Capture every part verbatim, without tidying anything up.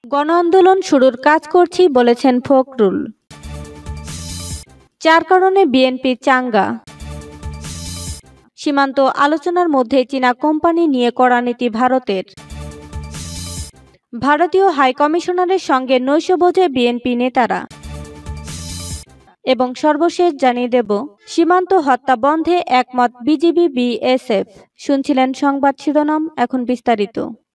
গণ আন্দোলন শুরুর কাজ করছি বলেছেন ফখরুল। চার কারণে বিএনপি চাঙ্গা। সীমান্ত আলোচনার মধ্যে চীনা কোম্পানি নিয়ে কড়া নীতি ভারতের। ভারতীয় হাই কমিশনারের সঙ্গে নৈশভোজে বিএনপি নেতারা। এবং সর্বশেষ জানিয়ে দেব, সীমান্ত হত্যা বন্ধে একমত বিজিবি বিএসএফ। শুনছিলেন সংবাদ শিরোনাম, এখন বিস্তারিত।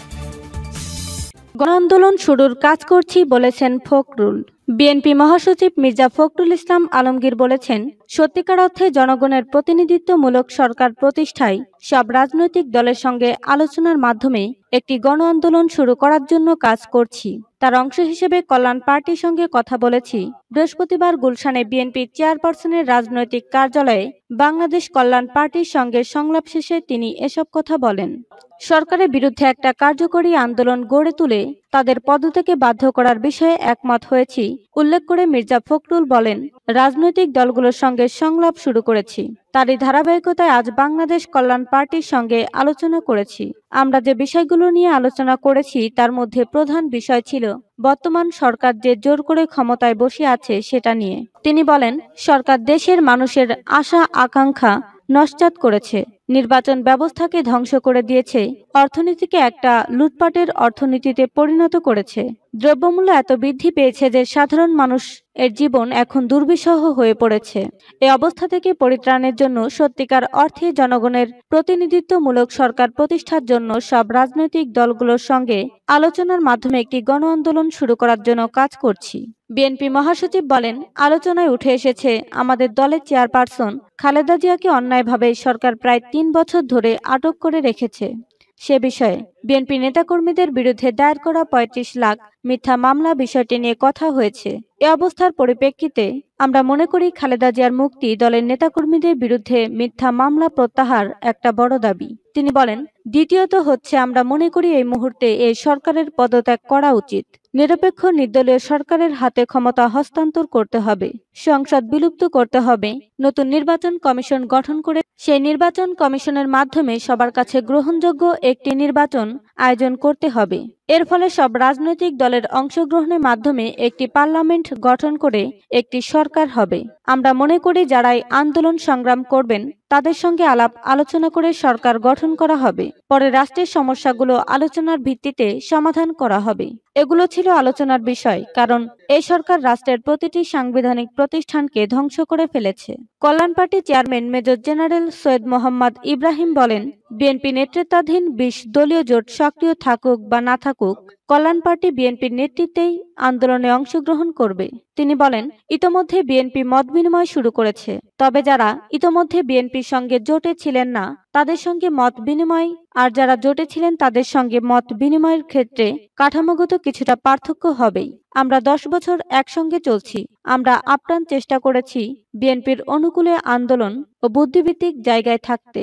গণ আন্দোলন শুরুর কাজ করছি বলেছেন ফখরুল। বিএনপি মহাসচিব মির্জা ফখরুল ইসলাম আলমগীর বলেছেন, সত্যিকার অর্থে জনগণের প্রতিনিধিত্বমূলক সরকার প্রতিষ্ঠায় সব রাজনৈতিক দলের সঙ্গে আলোচনার মাধ্যমে একটি গণ আন্দোলন শুরু করার জন্য কাজ করছি। তার অংশ হিসেবে কল্যাণ পার্টির সঙ্গে কথা বলেছি। বৃহস্পতিবার গুলশানে বিএনপি চেয়ারপারসনের রাজনৈতিক কার্যালয়ে বাংলাদেশ কল্যাণ পার্টির সঙ্গে সংলাপ শেষে তিনি এসব কথা বলেন। সরকারের বিরুদ্ধে একটা কার্যকরী আন্দোলন গড়ে তুলে তাদের পদত্যাগে বাধ্য করার বিষয়ে একমত হয়েছি উল্লেখ করে মির্জা ফখরুল বলেন, রাজনৈতিক দলগুলোর সঙ্গে সংলাপ শুরু করেছি। তারই ধারাবাহিকতায় আজ বাংলাদেশ কল্যাণ পার্টির সঙ্গে আলোচনা করেছি। আমরা যে বিষয়গুলো নিয়ে আলোচনা করেছি তার মধ্যে প্রধান বিষয় ছিল বর্তমান সরকার যে জোর করে ক্ষমতায় বসে আছে সেটা নিয়ে। তিনি বলেন, সরকার দেশের মানুষের আশা আকাঙ্ক্ষা নস্যাৎ করেছে, নির্বাচন ব্যবস্থাকে ধ্বংস করে দিয়েছে, অর্থনীতিকে একটা লুটপাটের অর্থনীতিতে পরিণত করেছে। দ্রব্যমূল্য এত বৃদ্ধি পেয়েছে যে সাধারণ মানুষ এর জীবন এখন দুর্বিষহ হয়ে পড়েছে। এ অবস্থা থেকে পরিত্রাণের জন্য সত্যিকার অর্থে জনগণের প্রতিনিধিত্বমূলক সরকার প্রতিষ্ঠার জন্য সব রাজনৈতিক দলগুলোর সঙ্গে আলোচনার মাধ্যমে একটি গণ আন্দোলন শুরু করার জন্য কাজ করছি। বিএনপি মহাসচিব বলেন, আলোচনায় উঠে এসেছে আমাদের দলের চেয়ারপারসন খালেদা জিয়াকে অন্যায়ভাবে সরকার প্রায় তিন বছর ধরে আটক করে রেখেছে। সে বিষয়ে বিএনপি নেতাকর্মীদের বিরুদ্ধে দায়ের করা পঁয়ত্রিশ লাখ মিথ্যা মামলা বিষয়টি নিয়ে কথা হয়েছে। এ অবস্থার পরিপ্রেক্ষিতে আমরা মনে করি খালেদা জিয়ার মুক্তি দলের নেতাকর্মীদের বিরুদ্ধে মিথ্যা মামলা প্রত্যাহার একটা বড় দাবি। তিনি বলেন, দ্বিতীয়ত হচ্ছে আমরা মনে করি এই মুহূর্তে এই সরকারের পদত্যাগ করা উচিত। নিরপেক্ষ নির্দলীয় সরকারের হাতে ক্ষমতা হস্তান্তর করতে হবে, সংসদ বিলুপ্ত করতে হবে, নতুন নির্বাচন কমিশন গঠন করে সেই নির্বাচন কমিশনের মাধ্যমে সবার কাছে গ্রহণযোগ্য একটি নির্বাচন আয়োজন করতে হবে। এর ফলে সব রাজনৈতিক দলের অংশগ্রহণের মাধ্যমে একটি পার্লামেন্ট গঠন করে একটি সরকার হবে। আমরা মনে করি যারাই আন্দোলন সংগ্রাম করবেন তাদের সঙ্গে আলাপ আলোচনা করে সরকার গঠন করা হবে। পরে রাষ্ট্রের সমস্যাগুলো আলোচনার ভিত্তিতে সমাধান করা হবে। এগুলো ছিল আলোচনার বিষয়, কারণ এই সরকার রাষ্ট্রের প্রতিটি সাংবিধানিক প্রতিষ্ঠানকে ধ্বংস করে ফেলেছে। কল্যাণ পার্টির chairman major general Syed Mohammad Ibrahim বলেন, বিএনপি নেতৃত্বাধীন বিশ দলীয় জোট সক্রিয় থাকুক বা না থাকুক, কল্যাণ পার্টি বিএনপির নেতৃত্বেই আন্দোলনে অংশগ্রহণ করবে। তিনি বলেন, ইতোমধ্যে বিএনপি মত বিনিময় শুরু করেছে, তবে যারা ইতোমধ্যে বিএনপির সঙ্গে জোটে ছিলেন না তাদের সঙ্গে মত বিনিময় আর যারা জোটে ছিলেন তাদের সঙ্গে মত বিনিময়ের ক্ষেত্রে কাঠামোগত কিছুটা পার্থক্য হবেই। আমরা দশ বছর একসঙ্গে চলছি। আমরা আপ্রাণ চেষ্টা করেছি বিএনপির অনুকূলে আন্দোলন ও বুদ্ধিভিত্তিক জায়গায় থাকতে।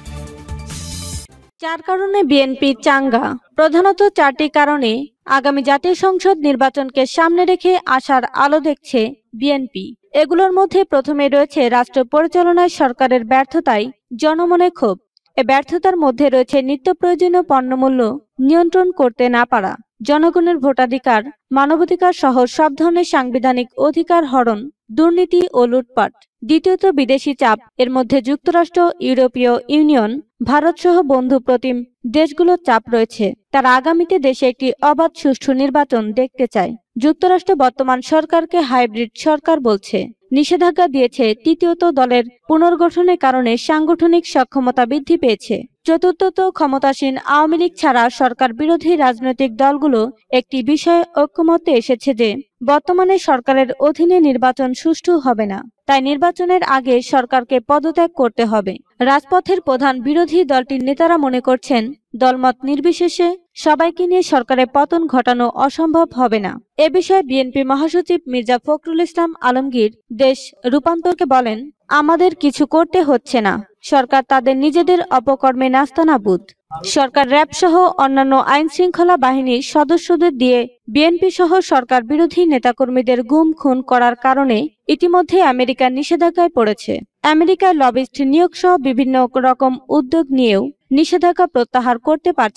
চার কারণে বিএনপি চাঙ্গা। প্রধানত চারটি কারণে আগামী জাতীয় সংসদ নির্বাচনকে সামনে রেখে আশার আলো দেখছে বিএনপি। এগুলোর মধ্যে প্রথমে রয়েছে রাষ্ট্র পরিচালনায় সরকারের ব্যর্থতায় জনমনে ক্ষোভ। এ ব্যর্থতার মধ্যে রয়েছে নিত্য প্রয়োজনীয় পণ্যমূল্য নিয়ন্ত্রণ করতে না পারা, জনগণের ভোটাধিকার, মানবাধিকার সহ সব ধরনের সাংবিধানিক অধিকার হরণ, দুর্নীতি ও লুটপাট। দ্বিতীয়ত বিদেশি চাপ। এর মধ্যে যুক্তরাষ্ট্র, ইউরোপীয় ইউনিয়ন, ভারত সহ বন্ধু প্রতিম দেশগুলোর চাপ রয়েছে। তারা আগামীতে দেশে একটি অবাধ সুষ্ঠু নির্বাচন দেখতে চায়। যুক্তরাষ্ট্র বর্তমান সরকারকে হাইব্রিড সরকার বলছে, নিষেধাজ্ঞা দিয়েছে। তৃতীয়ত দলের পুনর্গঠনের কারণে সাংগঠনিক সক্ষমতা বৃদ্ধি পেয়েছে। চতুর্থত ক্ষমতাসীন আওয়ামী লীগ ছাড়া সরকার বিরোধী রাজনৈতিক দলগুলো একটি বিষয়ে ঐক্যমত্যে এসেছে যে বর্তমানে সরকারের অধীনে নির্বাচন সুষ্ঠু হবে না, তাই নির্বাচনের আগে সরকারকে পদত্যাগ করতে হবে। রাজপথের প্রধান বিরোধী দলটির নেতারা মনে করছেন দলমত নির্বিশেষে সবাইকে নিয়ে সরকারের পতন ঘটানো অসম্ভব হবে না। এ বিষয়ে বিএনপি মহাসচিব মির্জা ফখরুল ইসলাম আলমগীর দেশ রূপান্তরকে বলেন, আমাদের কিছু করতে হচ্ছে না, সরকার তাদের নিজেদের অপকর্মে নাস্তানাবুদ। সরকার র্যাব সহ অন্যান্য আইন শৃঙ্খলা বাহিনীর সদস্যদের দিয়ে বিএনপি সহ সরকার বিরোধী নেতাকর্মীদের গুম খুন করার কারণে ইতিমধ্যে আমেরিকার নিষেধাজ্ঞায় পড়েছে। আমেরিকার লবিস্ট নিয়োগ সহ বিভিন্ন রকম উদ্যোগ নিয়েও নিষেধাজ্ঞা প্রত্যাহার করতে পারছে না।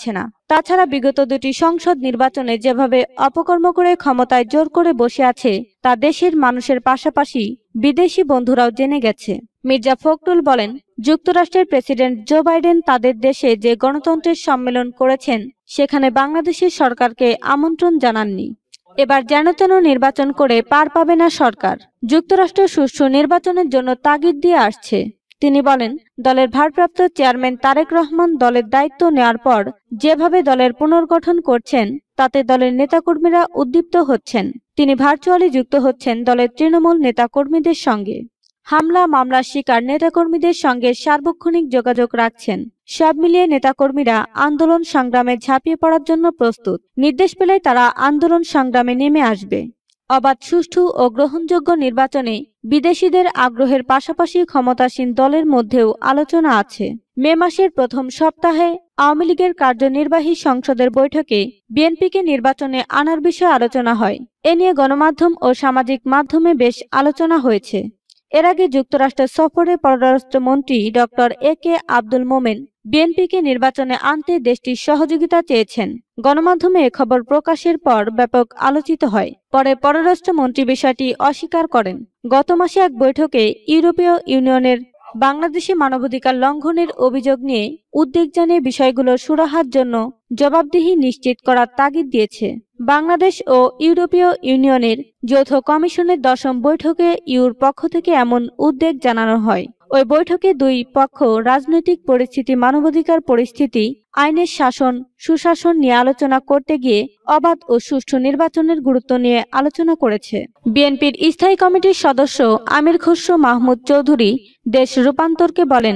তাছাড়া বিগত দুটি সংসদ নির্বাচনে যেভাবে অপকর্ম করে ক্ষমতায় জোর করে বসে আছে তা দেশের মানুষের পাশাপাশি বিদেশি বন্ধুরাও জেনে গেছে। মির্জা ফখরুল বলেন, যুক্তরাষ্ট্রের প্রেসিডেন্ট জো বাইডেন তাদের দেশে যে গণতন্ত্রের সম্মেলন করেছেন সেখানে বাংলাদেশের সরকারকে আমন্ত্রণ জানাননি। এবার যেন তেন নির্বাচন করে পার পাবে না সরকার। যুক্তরাষ্ট্র সুষ্ঠু নির্বাচনের জন্য তাগিদ দিয়ে আসছে। তিনি বলেন, দলের ভারপ্রাপ্ত চেয়ারম্যান তারেক রহমান দলের দায়িত্ব নেওয়ার পর যেভাবে দলের পুনর্গঠন করছেন তাতে দলের নেতাকর্মীরা উদ্দীপ্ত হচ্ছেন। তিনি ভার্চুয়ালি যুক্ত হচ্ছেন দলের তৃণমূল নেতাকর্মীদের সঙ্গে। হামলা মামলার শিকার নেতাকর্মীদের সঙ্গে সার্বক্ষণিক যোগাযোগ রাখছেন। সব মিলিয়ে নেতাকর্মীরা আন্দোলন সংগ্রামে ঝাঁপিয়ে পড়ার জন্য প্রস্তুত। নির্দেশ পেলে তারা আন্দোলন সংগ্রামে নেমে আসবে। অবাধ, সুষ্ঠু ও গ্রহণযোগ্য নির্বাচনে বিদেশিদের আগ্রহের পাশাপাশি ক্ষমতাসীন দলের মধ্যেও আলোচনা আছে। মে মাসের প্রথম সপ্তাহে আওয়ামী লীগের কার্যনির্বাহী সংসদের বৈঠকে বিএনপিকে নির্বাচনে আনার বিষয়ে আলোচনা হয়। এ নিয়ে গণমাধ্যম ও সামাজিক মাধ্যমে বেশ আলোচনা হয়েছে। এর আগে যুক্তরাষ্ট্র সফরে পররাষ্ট্রমন্ত্রী ডক্টর এ কে আব্দুল মোমেন বিএনপিকে নির্বাচনে আনতে দেশটির সহযোগিতা চেয়েছেন। গণমাধ্যমে এ খবর প্রকাশের পর ব্যাপক আলোচিত হয়। পরে পররাষ্ট্রমন্ত্রী বিষয়টি অস্বীকার করেন। গত মাসে এক বৈঠকে ইউরোপীয় ইউনিয়নের বাংলাদেশে মানবাধিকার লঙ্ঘনের অভিযোগ নিয়ে উদ্বেগ জানিয়ে বিষয়গুলোর সুরাহার জন্য জবাবদিহি নিশ্চিত করার তাগিদ দিয়েছে। বাংলাদেশ ও ইউরোপীয় ইউনিয়নের যৌথ কমিশনের দশম বৈঠকে ইউর পক্ষ থেকে এমন উদ্বেগ জানানো হয়। ওই বৈঠকে দুই পক্ষ রাজনৈতিক পরিস্থিতি, মানবাধিকার পরিস্থিতি, আইনের শাসন, সুশাসন নিয়ে আলোচনা করতে গিয়ে অবাধ ও সুষ্ঠু নির্বাচনের গুরুত্ব নিয়ে আলোচনা করেছে। বিএনপির স্থায়ী কমিটির সদস্য আমির খসরু মাহমুদ চৌধুরী দেশ রূপান্তরকে বলেন,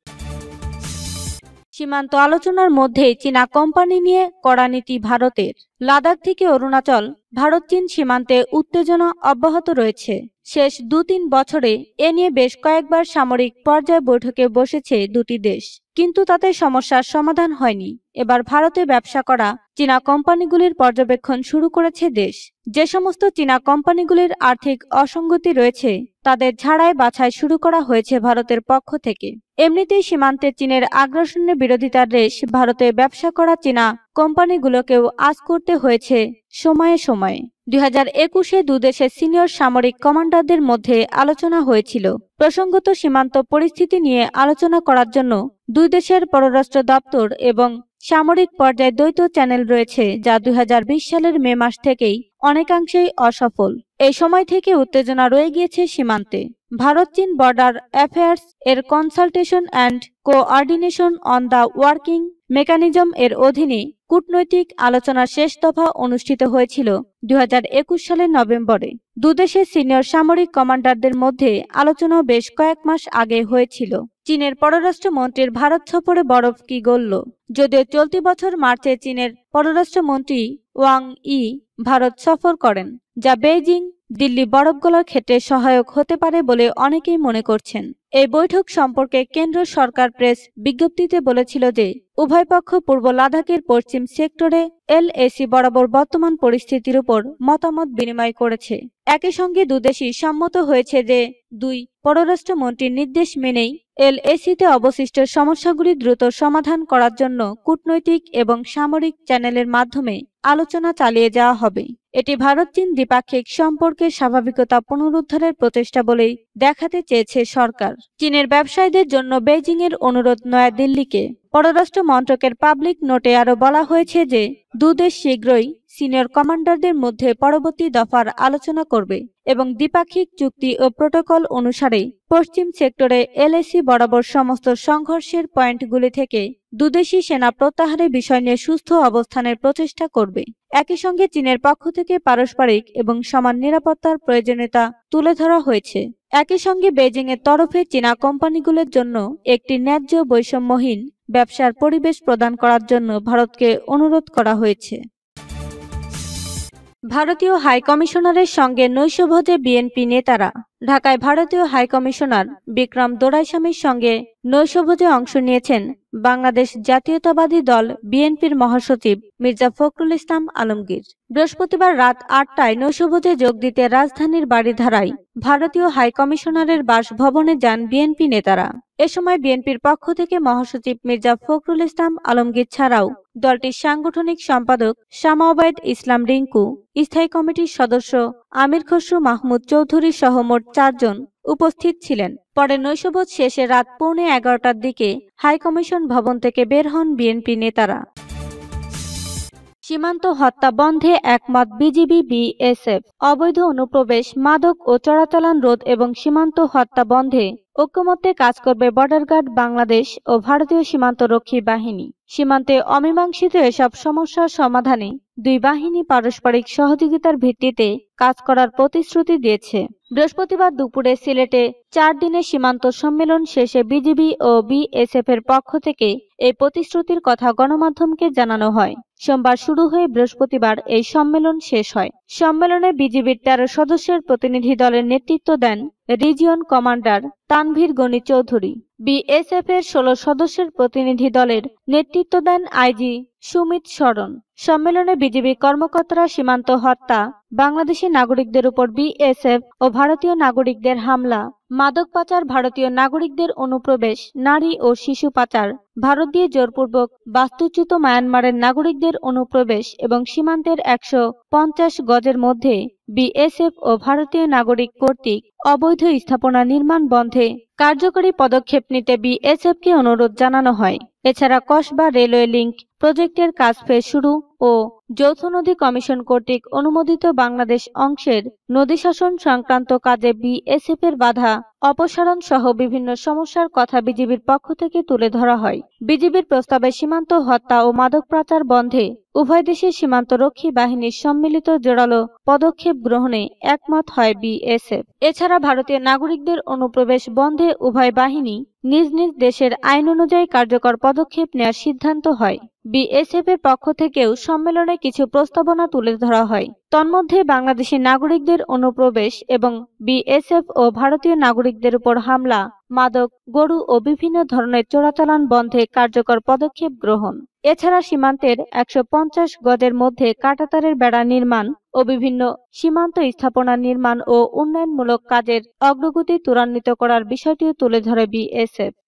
সীমান্ত আলোচনার মধ্যে চীনা কোম্পানি নিয়ে কড়া নীতি ভারতের। লাদাখ থেকে অরুণাচল, ভারত চীন সীমান্তে উত্তেজনা অব্যাহত রয়েছে। শেষ দু তিন বছরে এ নিয়ে বেশ কয়েকবার সামরিক পর্যায়ে বৈঠকে বসেছে দুটি দেশ, কিন্তু তাতে সমস্যার সমাধান হয়নি। এবার ভারতে ব্যবসা করা চীনা কোম্পানিগুলির পর্যবেক্ষণ শুরু করেছে দেশ। যে সমস্ত চীনা কোম্পানিগুলির আর্থিক অসঙ্গতি রয়েছে তাদের ঝাড়াই বাছাই শুরু করা হয়েছে ভারতের পক্ষ থেকে। এমনিতেই সীমান্তে চীনের আগ্রাসনের বিরোধিতার দেশ ভারতে ব্যবসা করা চীনা কোম্পানিগুলোকেও আজ করতে হয়েছে সময়ে সময়ে। দুই হাজার একুশে দুদেশের সিনিয়র সামরিক কমান্ডারদের মধ্যে আলোচনা হয়েছিল। প্রসঙ্গত, সীমান্ত পরিস্থিতি নিয়ে আলোচনা করার জন্য দুই দেশের পররাষ্ট্র দপ্তর এবং সামরিক পর্যায়ে দ্বৈত চ্যানেল রয়েছে, যা দুই হাজার বিশ সালের মে মাস থেকেই অনেকাংশেই অসফল। এই সময় থেকে উত্তেজনা রয়ে গিয়েছে সীমান্তে। ভারত চীন বর্ডার অ্যাফেয়ার্স এর consultation and coordination on the working mechanism এর অধীনে কূটনৈতিক আলোচনার শেষ দফা অনুষ্ঠিত হয়েছিল দুই হাজার একুশ সালের নভেম্বরে। দুদেশের সিনিয়র সামরিক কমান্ডারদের মধ্যে আলোচনা বেশ কয়েক মাস আগে হয়েছিল। চীনের পররাষ্ট্রমন্ত্রীর ভারত সফরে বরফ কি গলল? যদিও চলতি বছর মার্চে চীনের পররাষ্ট্রমন্ত্রী ওয়াং ই ভারত সফর করেন, যা বেইজিং দিল্লি বরফ গলার ক্ষেত্রে সহায়ক হতে পারে বলে অনেকেই মনে করছেন। এই বৈঠক সম্পর্কে কেন্দ্র সরকার প্রেস বিজ্ঞপ্তিতে বলেছিল যে উভয় পক্ষ পূর্ব লাদাখের পশ্চিম সেক্টরে এল এ সি বরাবর বর্তমান পরিস্থিতির উপর মতামত বিনিময় করেছে। একই সঙ্গে দুদেশই সম্মত হয়েছে যে দুই পররাষ্ট্রমন্ত্রীর নির্দেশ মেনেই এল এ সিতে অবশিষ্ট সমস্যাগুলি দ্রুত সমাধান করার জন্য কূটনৈতিক এবং সামরিক চ্যানেলের মাধ্যমে আলোচনা চালিয়ে যাওয়া হবে। এটি ভারত চীন দ্বিপাক্ষিক সম্পর্কের স্বাভাবিকতা পুনরুদ্ধারের প্রচেষ্টা বলেই দেখাতে চেয়েছে সরকার। চীনের ব্যবসায়ীদের জন্য বেইজিং এর অনুরোধ নয়াদিল্লিকে। পররাষ্ট্র মন্ত্রকের পাবলিক নোটে আরও বলা হয়েছে যে দুদেশ শীঘ্রই সিনিয়র কমান্ডারদের মধ্যে পরবর্তী দফার আলোচনা করবে এবং দ্বিপাক্ষিক চুক্তি ও প্রোটোকল অনুসারে পশ্চিম সেক্টরে এল এ সি বরাবর সমস্ত সংঘর্ষের পয়েন্টগুলি থেকে দুদেশি সেনা প্রত্যাহারের বিষয় নিয়ে সুস্থ অবস্থানের প্রচেষ্টা করবে। একই সঙ্গে চীনের পক্ষ থেকে পারস্পরিক এবং সমান নিরাপত্তার প্রয়োজনীয়তা তুলে ধরা হয়েছে। একই সঙ্গে বেইজিং এর তরফে চীনা কোম্পানিগুলোর জন্য একটি ন্যায্য বৈষম্যহীন ব্যবসার পরিবেশ প্রদান করার জন্য ভারতকে অনুরোধ করা হয়েছে। ভারতীয় হাইকমিশনারের সঙ্গে নৈশভোজে বিএনপি নেতারা। ঢাকায় ভারতীয় হাইকমিশনার বিক্রম দোরাইস্বামীর সঙ্গে নৈশভোজে অংশ নিয়েছেন বাংলাদেশ জাতীয়তাবাদী দল বিএনপির মহাসচিব মির্জা ফখরুল ইসলাম আলমগীর। বৃহস্পতিবার রাত আটটায় নৈশভোজে যোগ দিতে রাজধানীর বারিধারায় ভারতীয় হাইকমিশনারের বাসভবনে যান বিএনপি নেতারা। এ সময় বিএনপির পক্ষ থেকে মহাসচিব মির্জা ফখরুল ইসলাম আলমগীর ছাড়াও দলটির সাংগঠনিক সম্পাদক শামা ওবায়দ ইসলাম রিংকু, স্থায়ী কমিটির সদস্য আমির খসরু মাহমুদ চৌধুরী সহ মোট চারজন উপস্থিত ছিলেন। পরে নৈশভোজ শেষে রাত পৌনে এগারোটার দিকে হাইকমিশন ভবন থেকে বের হন বিএনপি নেতারা। সীমান্ত হত্যা বন্ধে একমত বিজিবি বিএসএফ। অবৈধ অনুপ্রবেশ, মাদক ও চোরাচালান রোধ এবং সীমান্ত হত্যা বন্ধে ঐক্যমত্যে কাজ করবে বর্ডার গার্ড বাংলাদেশ ও ভারতীয় সীমান্তরক্ষী বাহিনী। সীমান্তে অমীমাংসিত এসব সমস্যার সমাধানে দুই বাহিনী পারস্পরিক সহযোগিতার ভিত্তিতে কাজ করার প্রতিশ্রুতি দিয়েছে। বৃহস্পতিবার দুপুরে সিলেটে চার দিনের সীমান্ত সম্মেলন শেষে বিজিবি ও বিএসএফ এর পক্ষ থেকে এই প্রতিশ্রুতির কথা গণমাধ্যমকে জানানো হয়। সোমবার শুরু হয়ে বৃহস্পতিবার এই সম্মেলন শেষ হয়। সম্মেলনে বিজিবির তেরো সদস্যের প্রতিনিধি দলের নেতৃত্ব দেন region commander Tanvir Gani Chowdhury. BSF এর ষোলো সদস্যের প্রতিনিধি দলের নেতৃত্ব দেন আইজি সুমিত শরণ। সম্মেলনে বিজিবি কর্মকর্তারা সীমান্ত হত্যা, বাংলাদেশি নাগরিকদের উপর বিএসএফ ও ভারতীয় নাগরিকদের হামলা, মাদক পাচার, ভারতীয় নাগরিকদের অনুপ্রবেশ, নারী ও শিশু পাচার, ভারত দিয়ে জোরপূর্বক বাস্তুচ্যুত মায়ানমারের নাগরিকদের অনুপ্রবেশ এবং সীমান্তের একশো পঞ্চাশ গজের মধ্যে বিএসএফ ও ভারতীয় নাগরিক কর্তৃক অবৈধ স্থাপনা নির্মাণ বন্ধে কার্যকরী পদক্ষেপ নিতে বিএসএফকে অনুরোধ জানানো হয়। এছাড়া কসবা রেলওয়ে লিংক প্রজেক্টের কাজ ফের শুরু ও যৌথ নদী কমিশন কর্তৃক অনুমোদিত বাংলাদেশ অংশের নদী শাসন সংক্রান্ত কাজে বিএসএফ এর বাধা অপসারণ সহ বিভিন্ন সমস্যার কথা বিজিবির পক্ষ থেকে তুলে ধরা হয়। বিজিবির প্রস্তাবে সীমান্ত হত্যা ও মাদক পাচার বন্ধে উভয় দেশের সীমান্তরক্ষী বাহিনীর সম্মিলিত জোরালো পদক্ষেপ গ্রহণে একমত হয় বিএসএফ। এছাড়া ভারতীয় নাগরিকদের অনুপ্রবেশ বন্ধে উভয় বাহিনী নিজ নিজ দেশের আইন অনুযায়ী কার্যকর পদক্ষেপ নেওয়ার সিদ্ধান্ত হয়। বিএসএফ এর পক্ষ থেকেও সম্মেলনে কিছু প্রস্তাবনা তুলে ধরা হয়। তন্মধ্যে বাংলাদেশি নাগরিকদের অনুপ্রবেশ এবং বিএসএফ ও ভারতীয় নাগরিকদের উপর হামলা, মাদক, গরু ও বিভিন্ন ধরনের চোরাচালান বন্ধে কার্যকর পদক্ষেপ গ্রহণ। এছাড়া সীমান্তের একশো পঞ্চাশ গজের মধ্যে কাঁটাতারের বেড়া নির্মাণ ও বিভিন্ন সীমান্ত স্থাপনা নির্মাণ ও উন্নয়নমূলক কাজের অগ্রগতি ত্বরান্বিত করার বিষয়টিও তুলে ধরে বিএসএফ।